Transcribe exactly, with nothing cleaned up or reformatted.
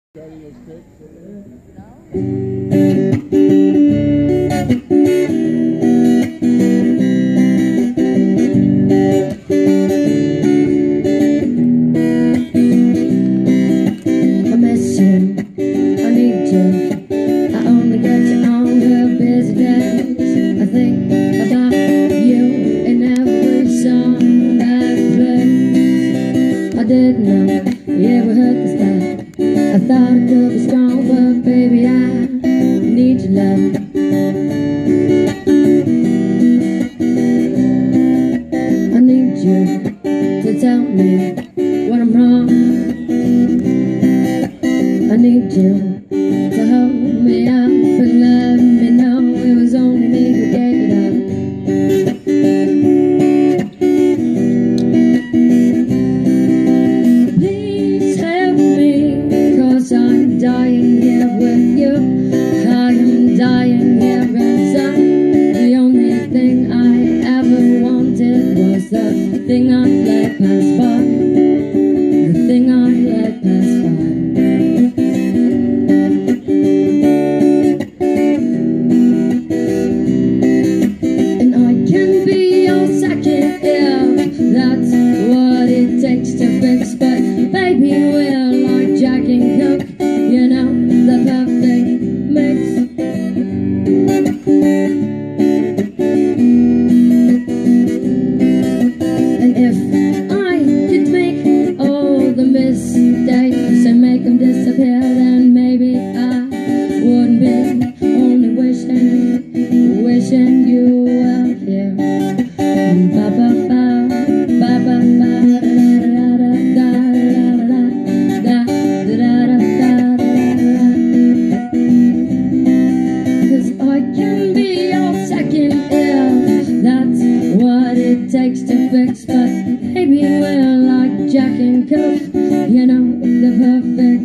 Didn't know you ever heard this stuff. I thought it could be strong, but baby, I need your love. I need you to tell me when I'm wrong. I need you to hold me up and let me know it was only me who gave it up. I'm dying here with you. I am dying here inside. The only thing I ever wanted was the thing I let pass by. The thing I let pass by. And I can be your second if that's what it takes to fix. But baby, we're like Jack and Coke, you know, the perfect mix. And if I could make all the mistakes and make them disappear, then maybe I wouldn't be only wishing, wishing you were here. Ba ba ba, ba ba ba, da da da da da da da da da. Takes to fix, but maybe we're like Jack and Coke, you know, the perfect